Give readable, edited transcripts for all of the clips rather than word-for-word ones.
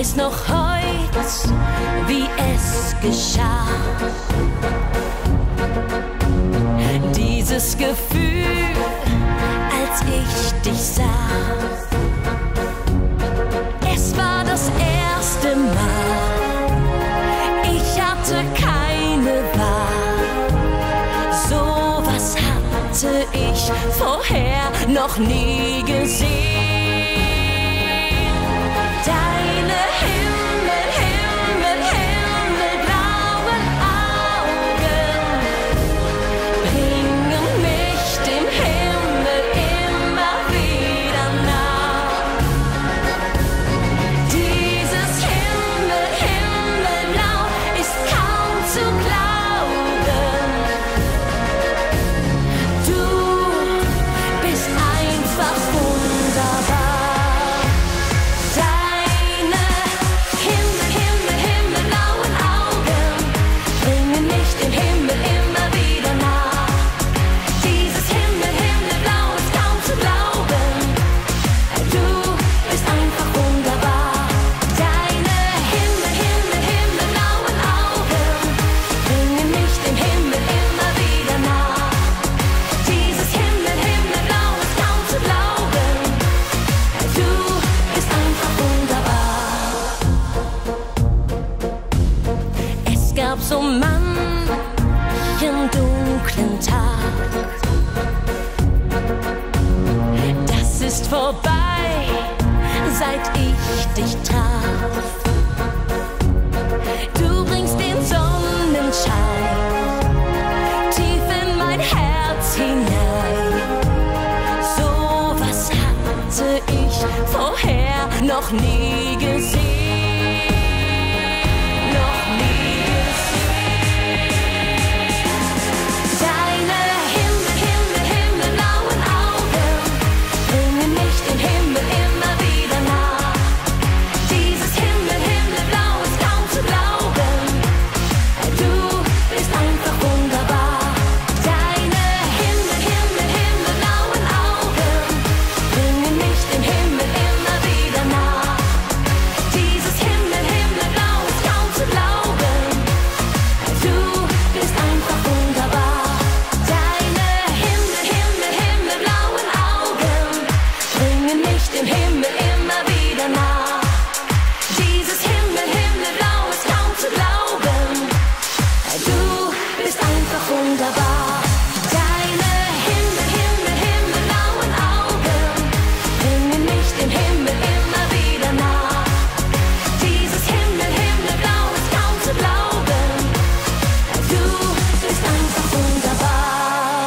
weiß noch heute, wie es geschah. Dieses Gefühl, als ich dich sah. Es war das erste Mal, ich hatte keine Wahl. So was hatte ich vorher noch nie gesehen. Deine himmelblauen Augen bringen mich dem Himmel immer wieder nah. Dieses Himmelblau ist kaum zu glauben. Du bist einfach wunderbar. Deine himmelblauen Augen bringen mich dem Himmel immer wieder nah. Dieses Himmelblau ist kaum zu glauben. Du bist einfach wunderbar. Deine himmelblauen Augen bringen mich dem Himmel immer wieder nah. Dieses Himmelblau ist kaum zu glauben. Du bist einfach wunderbar. Es gab so manchen dunklen Tag. Das ist vorbei, seit ich dich traf. Du bringst den Sonnenschein tief in mein Herz hinein. So was hatte ich vorher noch nie gesehen. Noch nie gesehen. Deine himmelblauen Augen bringen mich dem Himmel immer wieder nah. Dieses Himmelblau ist kaum zu glauben. Du bist einfach wunderbar. Deine himmelblauen Augen bringen mich dem Himmel immer wieder nah. Dieses Himmelblau ist kaum zu glauben. Du bist einfach wunderbar. Deine himmelblauen Augen bringen mich dem Himmel immer wieder nah. Dieses Himmelblau ist kaum zu glauben. Du bist einfach wunderbar. Deine himmelblauen Augen bringen mich dem Himmel immer wieder nah. Dieses Himmelblau ist kaum zu glauben. Du bist einfach wunderbar.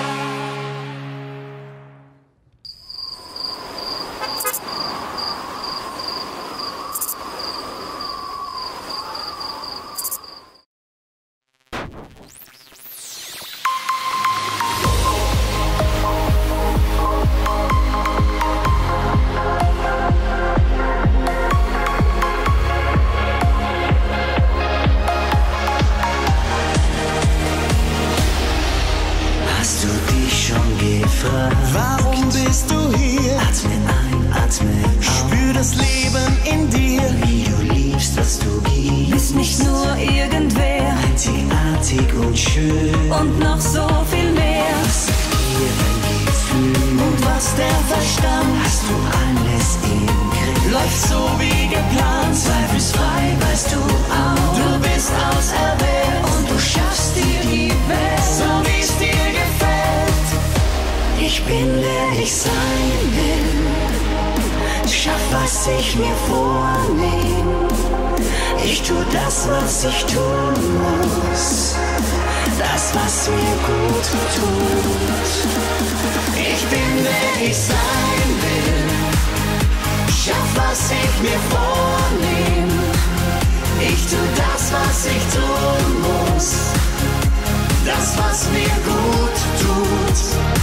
Hast du dich schon gefragt? Warum bist du hier? Atme ein, atme aus. Spür das Leben in dir. Wie du liebst, was du gibst. Bist nicht nur irgendwer Einzigartig und schön. und noch so viel mehr. Was sagt dir dein Gefühl? Und was der Verstand Hast du alles im Griff? läuft so wie geplant. Zweifelsfrei weißt du auch. Du bist auserwählt Und du schaffst dir die Welt. so wie es dir gefällt. Ich bin, wer ich sein will. Schaff, was ich mir vornehm. Ich tu das, was ich tun muss. Das, was mir gut tut. Ich bin, wer ich sein will. Schaff, was ich mir vornehm. Ich tu das, was ich tun muss. Das, was mir gut tut.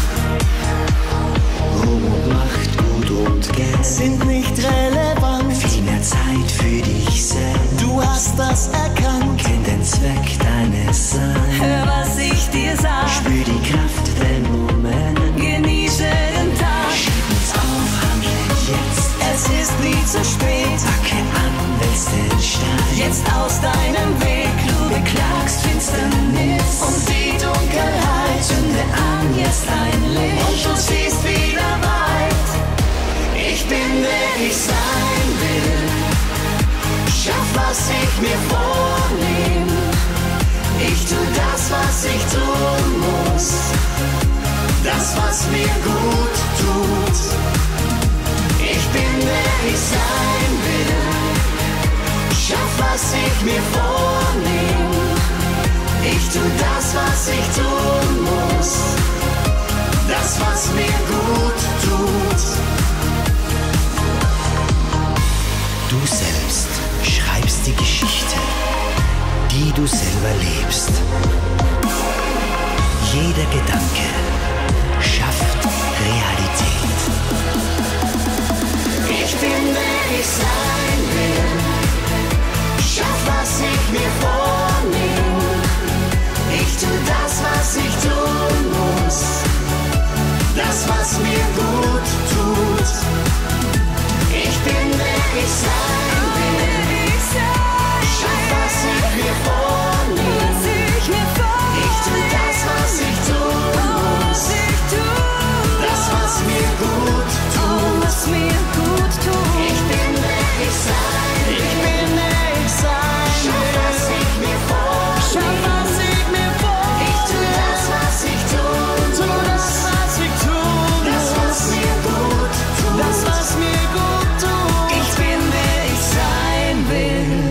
Ruhm und Macht, Gut und Geld Sind nicht relevant. viel mehr Zeit für dich selbst. Du hast das erkannt. Kenn den Zweck deines Seins. Hör, was ich dir sag. Spür die Kraft der Moment. Genieße den Tag. Schieb uns auf, handle jetzt. Es ist nie zu spät. Packe an, deinen Weg, du beklagst Finsternis und die Dunkelheit. Zünde an jetzt ein Licht und du siehst wieder weit. Ich bin, der ich sein will, schaff, was ich mir vornehm. Ich tu das, was ich tun muss, das, was mir gut tut. Ich bin, der ich sein will, schaff, was ich mir vornehm. Ich tu das, was ich tun muss, das, was mir gut tut. Du selbst schreibst die Geschichte, die du selber lebst. Jeder Gedanke schafft Realität. Ich bin, wer ich sein will, schaff, was ich mir vornehm. Ich tu das, was ich tun muss, das, was mir gut tut. Ich bin, wer ich sein will, schaff, was ich mir vornehm. Ich tu das, was ich tun muss, das, was mir gut tut. Ich bin, wer ich sein will, schaff, was ich mir vornehm. Ich tu das, was ich tun muss, das, was mir gut tut. Ich bin, wer ich sein will.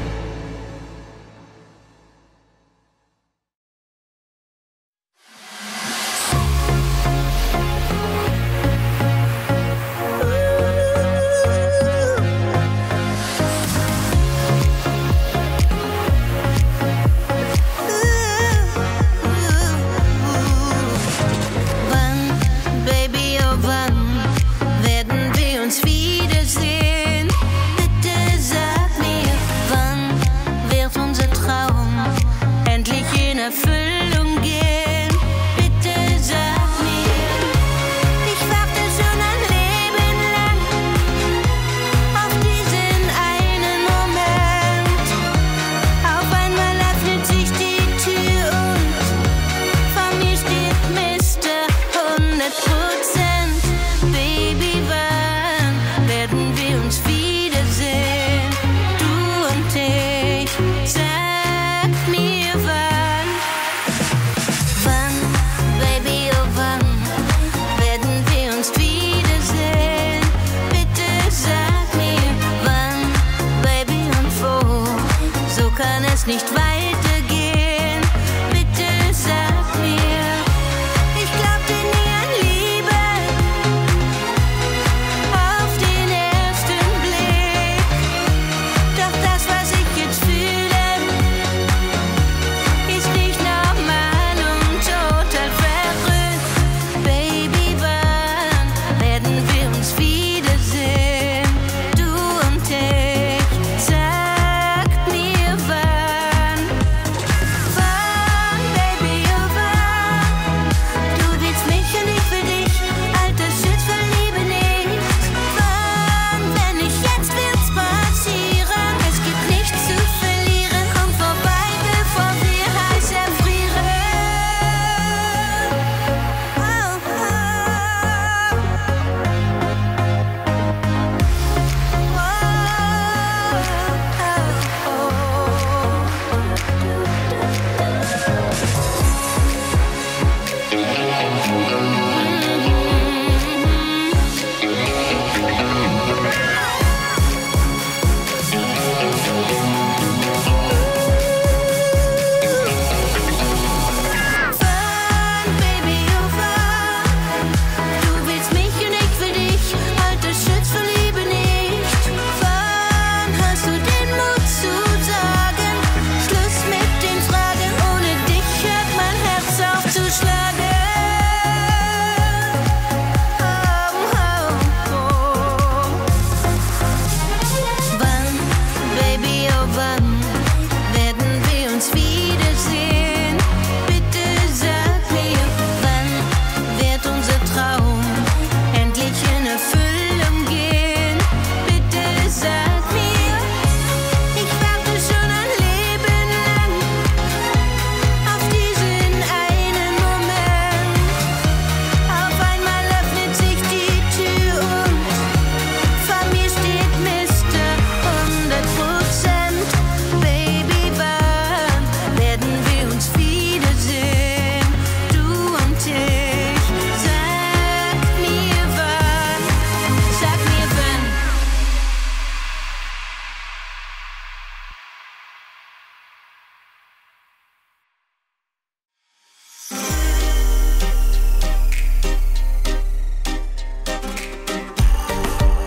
Wann, Baby, oh wann werden wir uns wiedersehen? Bitte sag mir, wann wird unser Traum endlich in Erfüllung gehen? Bitte sag mir, ich warte schon ein Leben lang auf diesen einen Moment. Auf einmal öffnet sich die Tür und vor mir steht Mr. 100%. Baby, wann werden wir uns wiedersehen? Du und ich, sag mir wann. Wann, Baby, oh wann werden wir uns wiedersehen? Bitte sag mir wann, Baby, und wo? So kann es nicht weitergehen. Bitte sag mir, ich glaubte nie an Liebe auf den ersten Blick. Doch das, was ich jetzt fühle, ist nicht normal und total verrückt. Baby, wann werden wir uns wiedersehen? Du und ich, sag mir wann.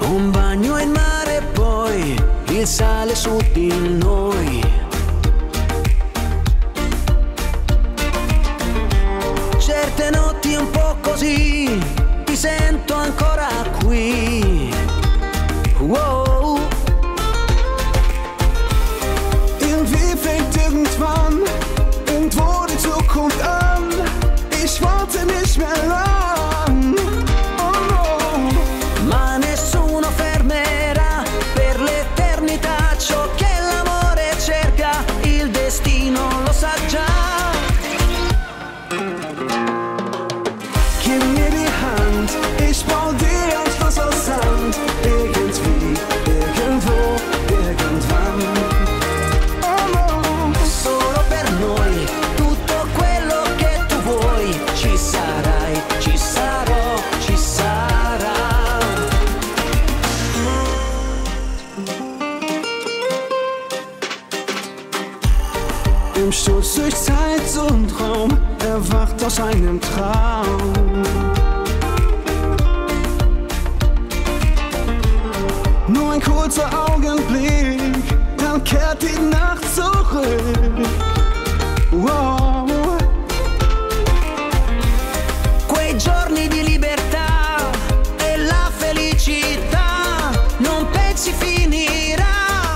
Un bagno in mare e poi il sale su di noi. Certe notti un po' così ti sento ancora qui. Wow. Irgendwie fängt irgendwo die Zukunft an. Ich warte nicht mehr lang. Oh no. Ma nessuno fermerà per l'eternità ciò che l'amore cerca, il destino lo sa già. Gib mir die Hand, ich bau dir ein Schloss aus Sand. Irgendwie, irgendwo, irgendwann. Oh no. Solo per noi, tutto quello che tu vuoi, ci sarai, ci sarò, ci sarà. Im Sturz durch Zeit und Raum, erwacht aus einem Traum. Nur ein kurzer Augenblick, dann kehrt die Nacht zurück. Wow. Quei giorni di libertà e la felicità non pensi finirà.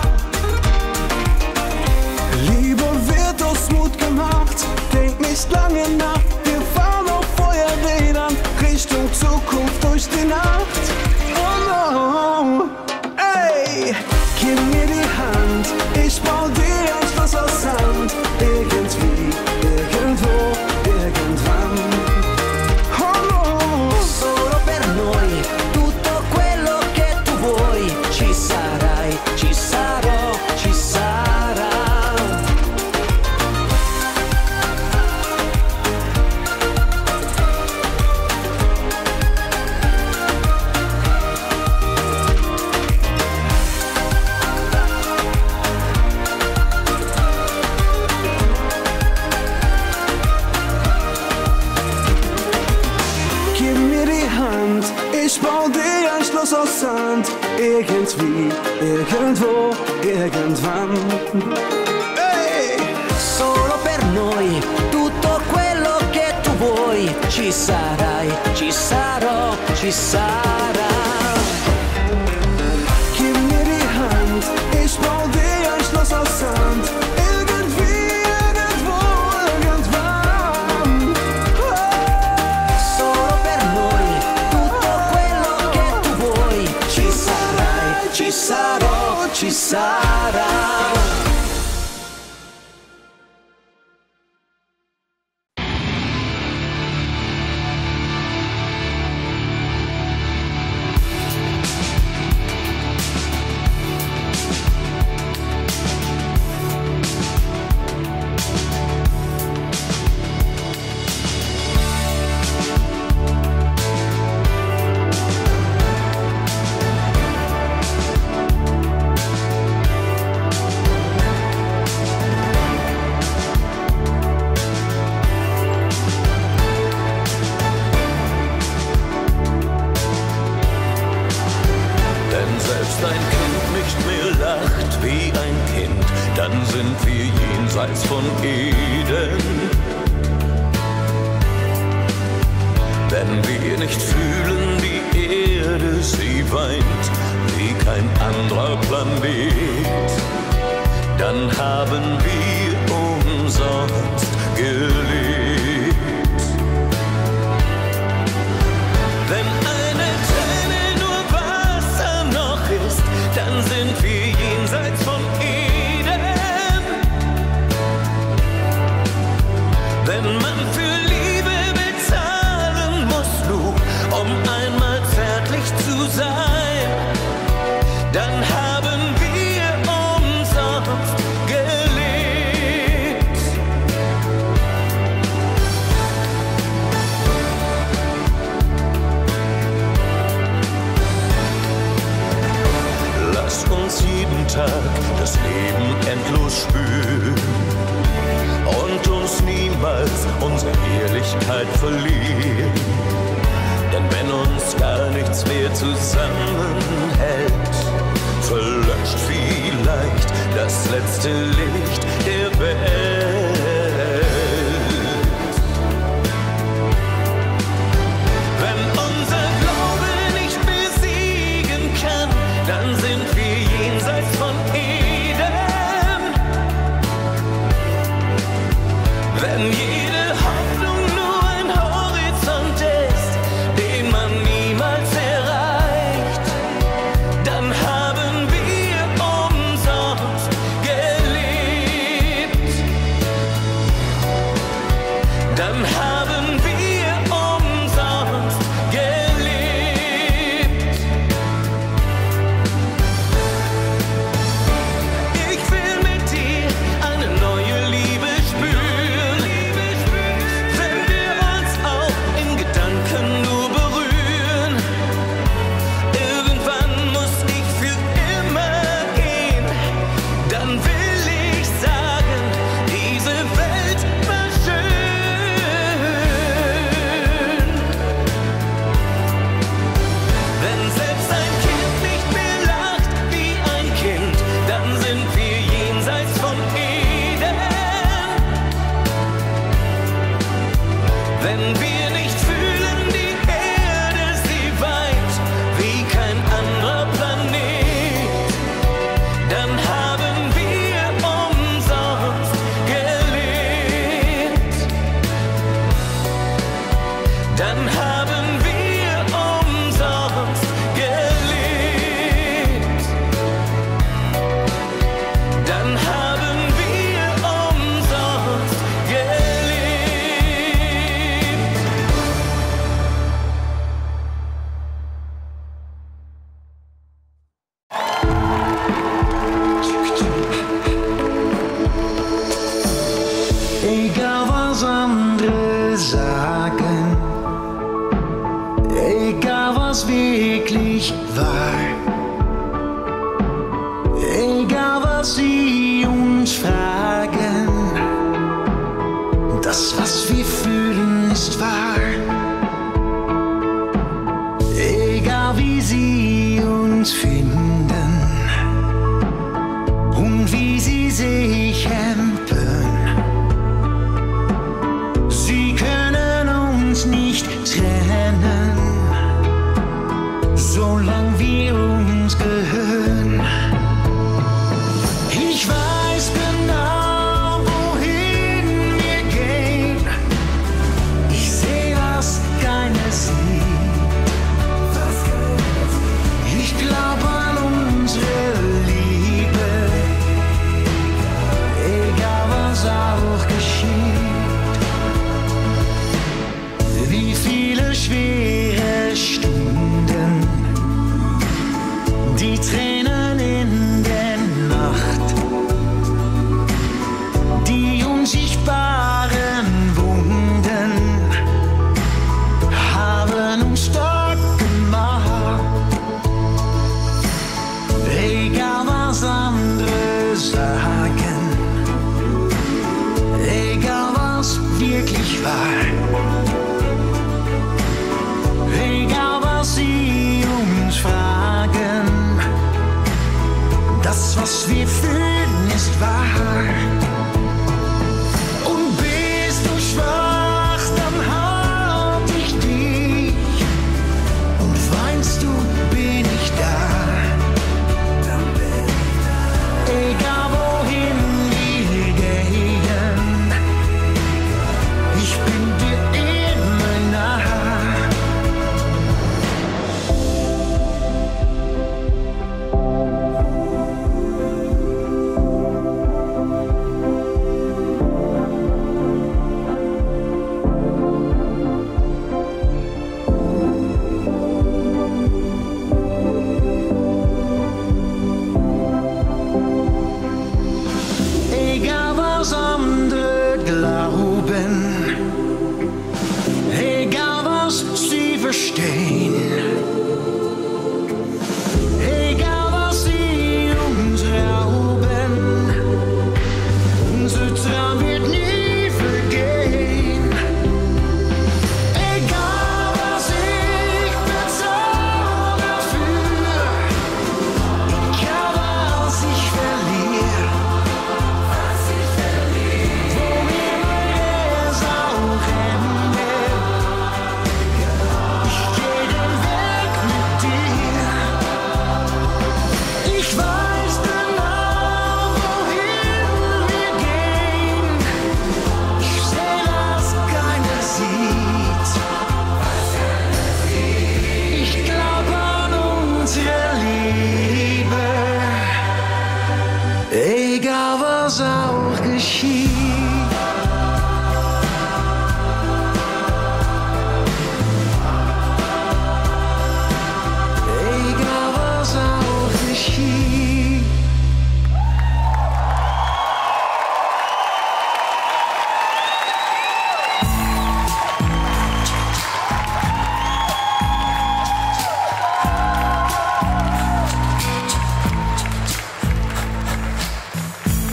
Liebe wird aus Mut gemacht, denk nicht lange nach. Wir fahren auf Feuerrädern Richtung Zukunft durch die Nacht. Oh no, ey, gib mir die Hand, ich bau dir ein Schloss aus Sand. Irgendwie, irgendwo, irgendwann. Oh no, Solo per noi, tutto quello che tu vuoi, ci sarai, ci sarò, ci sarà. gib mir die Hand, ich bau dir ein Schloss aus Sand. Irgendwie, irgendwo, irgendwann. Hey! Solo per noi, tutto quello che tu vuoi, ci sarai, ci sarò, ci sarà. Gib mir die Hand, ich bau dir ein Schloss aus Sand. Irgendwie, irgendwo, irgendwann. Solo per noi, tutto quello che tu vuoi, ci sarai, ci sarò, ci sarà. Wenn selbst ein Kind nicht mehr lacht wie ein Kind, dann sind wir jenseits von Eden. Wenn wir nicht fühlen, die Erde, sie weint wie kein anderer Planet, dann haben wir umsonst gelebt. Wenn eine Träne nur Wasser noch ist, dann sind wir jenseits von Eden. Wenn man für Liebe bezahlen muss, nur um einmal zärtlich zu sein, dann haben wir umsonst gelebt. Lass uns jeden Tag das Leben endlos spüren und uns niemals unsere Ehrlichkeit verlieren. Denn wenn uns gar nichts mehr zusammenhält, letzte Licht der Welt. Wenn unser Glaube nicht besiegen kann, dann sind wir jenseits von Eden. Wenn jede Hoffnung nur ein Horizont ist, den man niemals erreicht, dann haben wir umsonst gelebt. Dann haben wir umsonst gelebt. Ich will mit dir eine neue Liebe spüren, wenn wir uns auch in Gedanken nur berühren. Irgendwann muss ich für immer gehen, dann will ich sagen, diese Welt war schön. Wenn selbst ein Kind nicht mehr lacht wie ein Kind, dann sind wir jenseits von Eden. Wenn wir nicht fühlen, die Erde, sie weint wie kein anderer Planet, dann haben wir umsonst gelebt. Dann haben wir umsonst gelebt. Dann haben wir umsonst gelebt. Egal was andere sagen, egal was wirklich war, egal was sie uns fragen, das was wir fühlen ist wahr. Egal wie sie uns finden und wie sie sich empören, sie können uns nicht trennen, solange wir uns gehören. Ich weiß genau, wohin wir gehen. Ich sehe, was keiner sieht. Ich glaube an unsere Liebe, egal was auch geschieht. Wie viele schwere Stunden, die Tränen in der Nacht,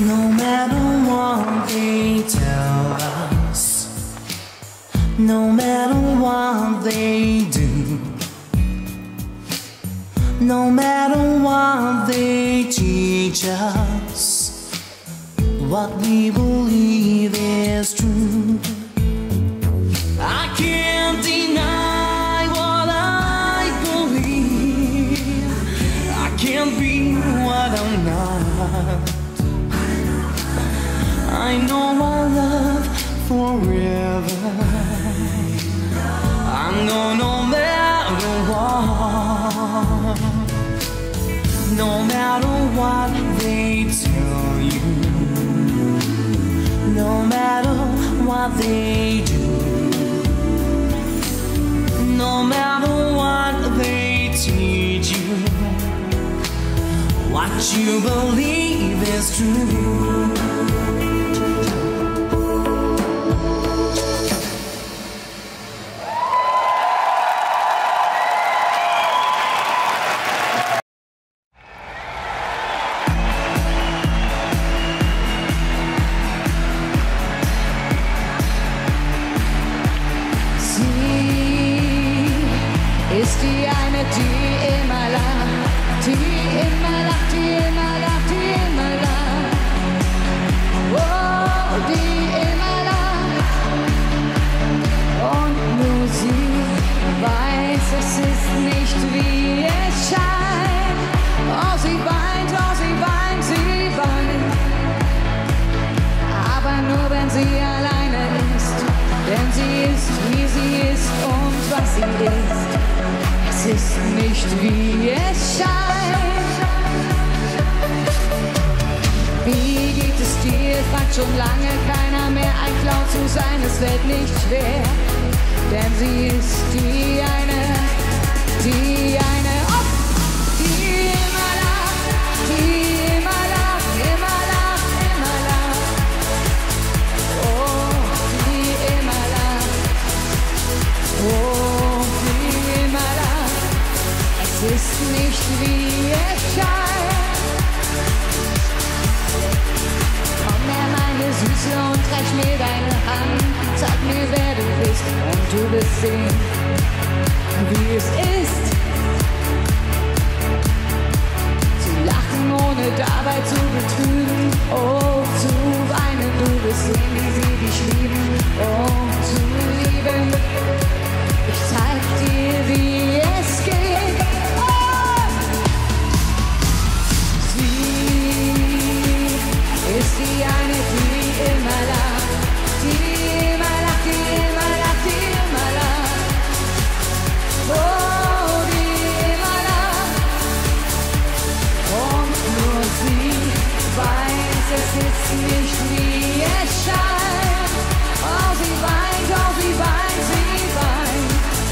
No matter what they tell us, no matter what they do, no matter what they teach us, what we believe is true. I can't deny what I believe. I can't be what I'm not. I know our love forever. I'm gonna no matter what. No matter what they tell you, no matter what they do, no matter what they teach you, what you believe is true. Ist die eine, die immer lacht, die immer lacht, die immer lacht, die immer lacht. Oh, die immer lacht. Und nur sie weiß, es ist nicht wie es scheint. Oh, sie weint, sie weint. Aber nur wenn sie alleine ist, denn sie ist, wie sie ist und was sie ist. Es ist nicht wie es scheint. Wie geht es dir? Fragt schon lange keiner mehr. Ein Clown zu sein, es fällt nicht schwer. Denn sie ist die eine, die immer lacht, die immer lacht, immer lacht, immer lacht. Oh, die immer lacht. Oh, die immer lacht. Es ist nicht wie es scheint. Komm her, meine Süße, und reich mir deine Hand. Sag mir, wer du bist, und du wirst sehen, wie es ist. Zu lachen, ohne dabei zu betrügen. Oh, zu weinen, du wirst sehen, wie sie dich lieben. Oh, zu lieben. Ich zeig dir, wie es geht. Oh! Sie ist die eine, die immer lacht. Die immer lacht, die immer lacht, die immer lacht. Oh, die immer lacht. Und nur sie weiß, es ist nicht wie es scheint. Oh, sie weint, sie weint.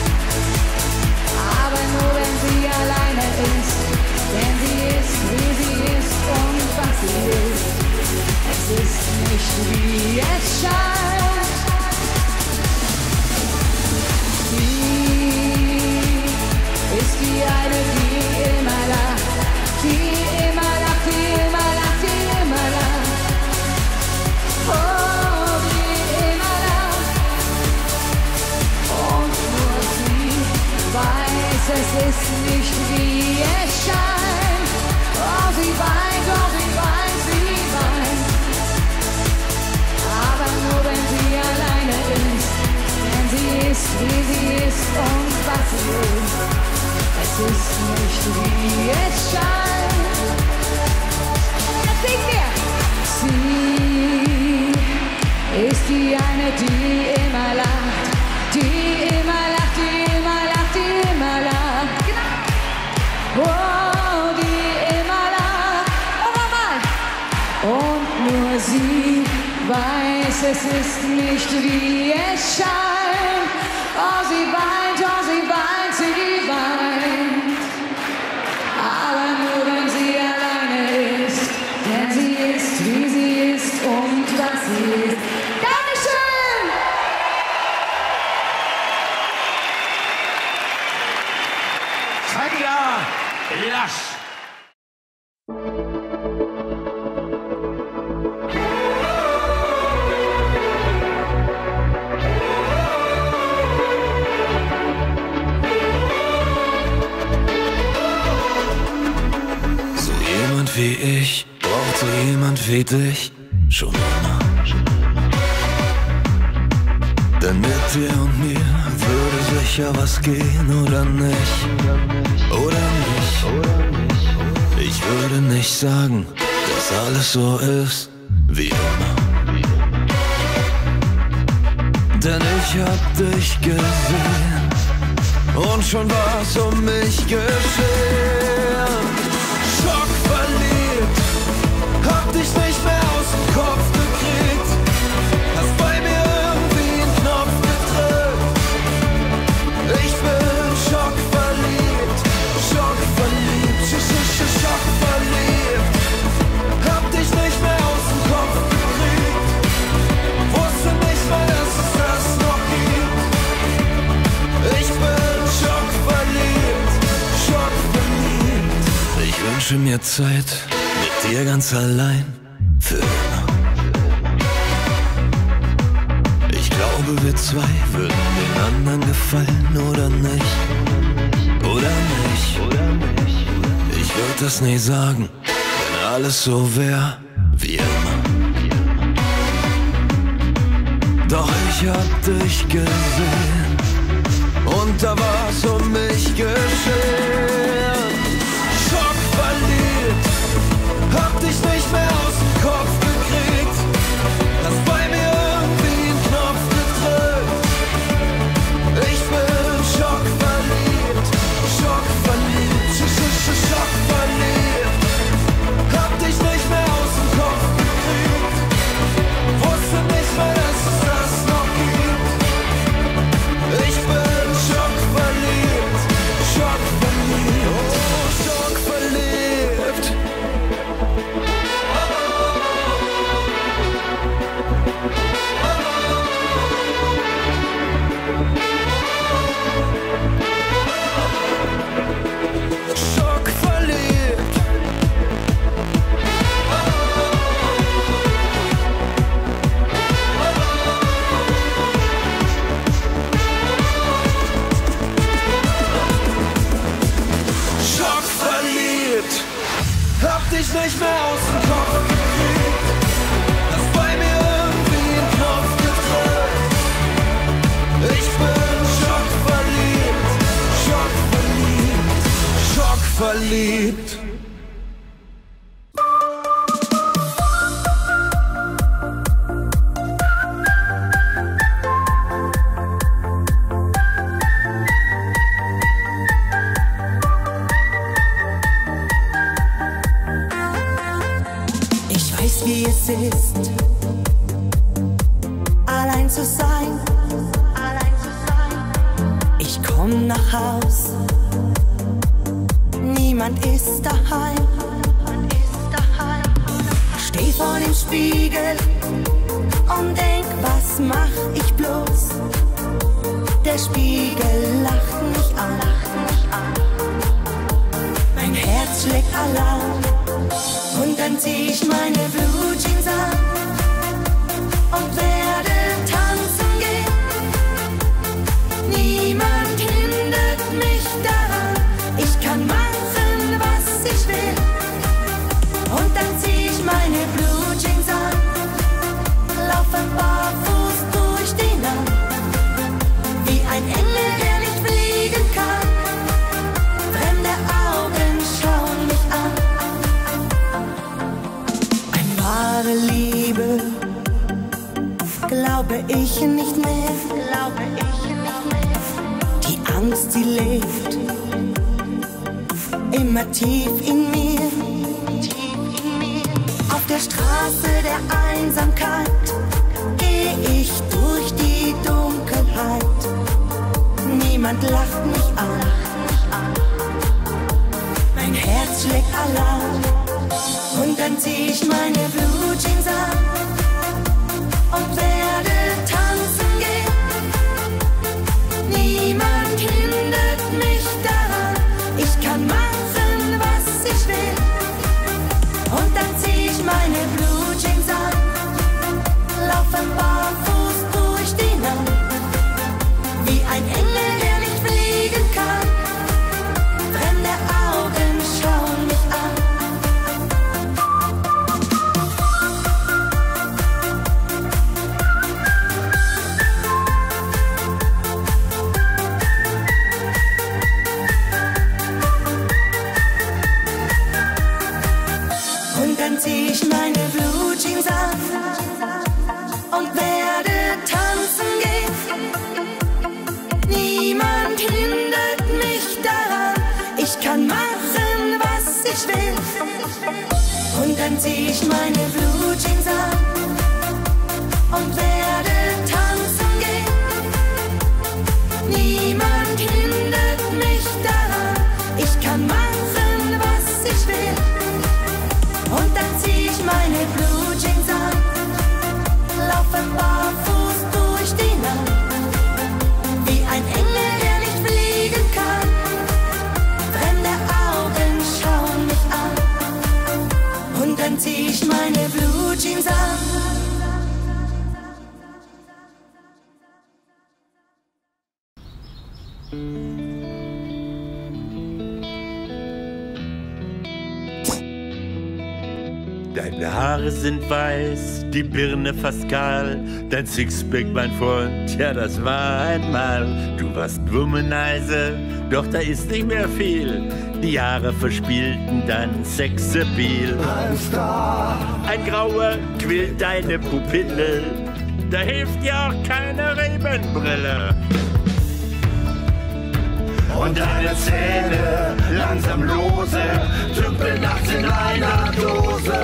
Aber nur wenn sie alleine ist, denn sie ist, wie sie ist und was sie ist. Es ist nicht wie es scheint. Sie ist die eine, die immer lacht, die immer lacht, die immer lacht, die immer lacht. Oh, die immer lacht. Und nur sie weiß, es ist nicht wie es scheint. Oh, sie weint, sie weint. Aber nur wenn sie alleine ist, denn sie ist, wie sie ist und was sie ist. Es ist nicht wie es scheint. Jetzt singt ihr! Sie ist die eine, die immer lacht, die immer lacht, die immer lacht, die immer lacht. Genau. Oh, die immer lacht. Und nochmal. Und nur sie weiß, es ist nicht wie es scheint. Oh, sie weint, sie weint. Aber nur wenn sie alleine ist, denn sie ist, wie sie ist und was sie ist. Dankeschön! Sandra Lasch. jemand wie ich, brauchte jemand wie dich schon immer. Denn mit dir und mir würde sicher was gehen oder nicht. Oder nicht. Ich würde nicht sagen, dass alles so ist wie immer. Denn ich hab dich gesehen und schon war's um mich geschehen. Schockverliebt, hab dich nicht mehr aus dem Kopf gekriegt. Hast bei mir irgendwie einen Knopf gedrückt. Ich bin schockverliebt, schockverliebt, schockverliebt. Hab dich nicht mehr aus dem Kopf gekriegt. Wusste nicht mal, dass es das noch gibt. Ich bin schockverliebt, schockverliebt. Ich wünsche mir Zeit mit dir ganz allein für immer. Ich glaube, wir zwei würden den anderen gefallen oder nicht. Oder nicht. Ich würde das nie sagen, wenn alles so wäre wie immer. Doch ich hab dich gesehen und da war's um mich geschehen. Schockverliebt, hab dich nicht mehr aus dem Kopf gekriegt. Hast bei mir irgendwie einen Knopf gedrückt. Ich bin schockverliebt, schockverliebt, schockverliebt. Hab dich nicht mehr aus dem Kopf gekriegt. Wusste nicht mal, dass es das noch gibt. Ich bin schockverliebt, schockverliebt, oh, schockverliebt. Schockverliebt. Schockverliebt. Hab dich nicht mehr aus dem Kopf gekriegt. Hast bei mir irgendwie einen Knopf gedrückt. Ich bin schockverliebt, schockverliebt, schockverliebt. Ich weiß, wie es ist, allein zu sein. Ich komm nach Haus, niemand ist daheim. Steh vor dem Spiegel und denk, was mach ich bloß? Der Spiegel lacht mich an. Mein Herz schlägt Alarm. Und dann zieh ich meine Blue Jeans an und werde tanzen gehen. Niemand hindert mich daran. Ich kann machen, was ich will. Und dann zieh ich meine Blue Jeans an, laufe barfuß durch die Nacht, wie ein Engel, der nicht fliegen kann. Fremde Augen schauen mich an. Wahre Liebe glaube ich nicht mehr. Die Angst, sie lebt immer tief in mir. Auf der Straße der Einsamkeit geh ich durch die Dunkelheit. Niemand lacht mich an. Mein Herz schlägt Alarm. Und dann zieh ich meine Blue Jeans an und werde tanzen gehen. Niemand hindert mich daran. Ich kann machen, was ich will. Und dann zieh ich meine Blue Jeans an, laufe barfuß durch die Nacht, wie ein Engel, der nicht fliegen kann. Fremde Augen schauen mich an. zieh ich meine Blue Jeans an und werde tanzen gehen. Niemand hindert mich daran, ich kann machen, was ich will. Und dann zieh ich meine Blue Jeans an und werde tanzen gehen. Niemand hindert mich daran, ich kann machen, was ich will. Und dann zieh ich meine Blue Jeans an, laufe barfuß durch die Nacht, wie ein Engel, der nicht fliegen kann. Fremde Augen schauen mich an, und dann zieh ich meine Blue Jeans an. Deine Haare sind weiß, die Birne fast kahl, dein Sixpack, mein Freund, ja, das war einmal. Du warst Womanizer, doch da ist nicht mehr viel. Die Jahre verspielten dein Sexappeal. Ein Grauer quält deine Pupille, da hilft ja auch keine Rebenbrille. Und deine Zähne langsam lose, tümpeln nachts in einer Dose.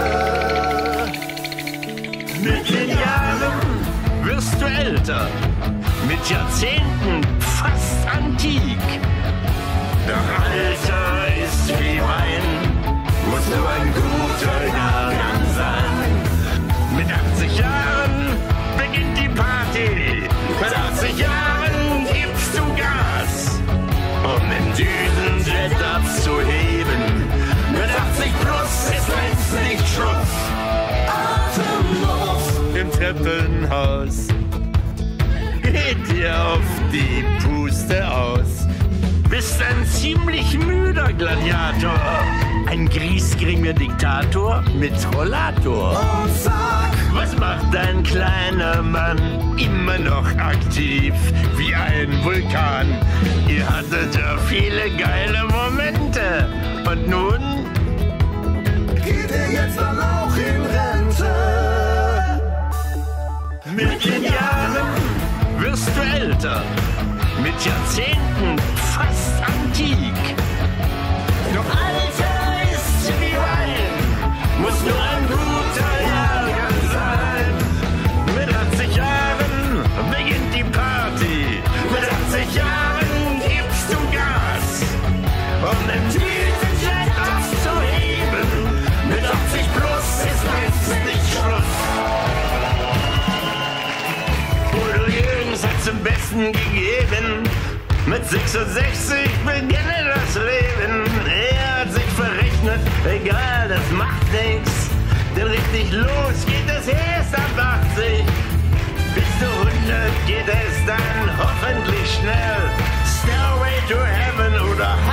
Mit den Jahren wirst du älter, mit Jahrzehnten fast antik. Doch Alter ist wie Wein, musst du ein guter Jahrgang sein. Mit 80 Jahren beginnt die Party, mit 80 Jahren gibst du Gas, um den Düsenjet abzuheben. Mit 80 plus ist längst nicht Schluss. Atemlos im Treppenhaus geht dir auf die Puste aus. Bist ein ziemlich müder Gladiator, ein griesgringer Diktator mit Rollator. Und sag, was macht dein kleiner Mann immer noch aktiv wie ein Vulkan? Ihr hattet ja viele geile Momente und nun geht ihr jetzt dann auch in Rente? mit den Jahren wirst du älter, mit Jahrzehnten fast antik. Doch Alter ist wie Wein, muss nur ein guter Jahrgang sein. Mit 80 Jahren beginnt die Party, mit 80 Jahren gibst du Gas, um den Düsenjet abzuheben. Mit 80 plus ist längst nicht Schluss. Udo Jürgens hat's im Besten gegeben. Mit 66 beginne das Leben. Er hat sich verrechnet, egal, das macht nix. Denn richtig los geht es erst ab 80. Bis zu 100 geht es dann hoffentlich schnell. Stairway to Heaven oder